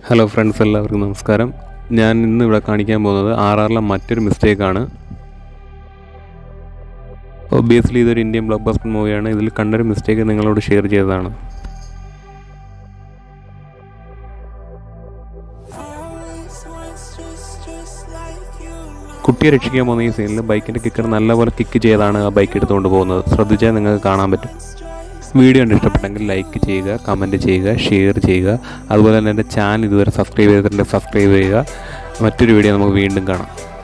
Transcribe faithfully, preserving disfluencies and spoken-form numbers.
Hello friends, എല്ലാവർക്കും നമസ്കാരം. ഞാൻ ഇന്ന് ഇവിടെ കാണിക്കാൻ പോകുന്നത് ആർ ആറിലെ മറ്റൊരു മിസ്റ്റേക്കാണ്. ഒബ്വിയസ്ലി ഇതൊരു ഇന്ത്യൻ ബ്ലോക്ക് ബസ്റ്റർ മൂവിയാണ്. ഇതിൽ കണ്ടൊരു മിസ്റ്റേക്ക് നിങ്ങളോട് ഷെയർ ചെയ്തതാണ്. കുട്ടിയെ രക്ഷിക്കാൻ പോകുന്ന ഈ സീനിൽ ബൈക്കിൻ്റെ കിക്കർ നല്ലപോലെ കിക്ക് ചെയ്താണ് ആ ബൈക്ക് എടുത്തുകൊണ്ട് പോകുന്നത്. ശ്രദ്ധിച്ചാൽ നിങ്ങൾക്ക് കാണാൻ പറ്റും. വീഡിയോ കണ്ട് ഇഷ്ടപ്പെട്ടെങ്കിൽ ലൈക്ക് ചെയ്യുക, കമൻറ്റ് ചെയ്യുക, ഷെയർ ചെയ്യുക. അതുപോലെ തന്നെ എൻ്റെ ചാനൽ ഇതുവരെ സബ്സ്ക്രൈബ് ചെയ്തിട്ടുണ്ടെങ്കിൽ സബ്സ്ക്രൈബ് ചെയ്യുക. മറ്റൊരു വീഡിയോ നമുക്ക് വീണ്ടും കാണാം.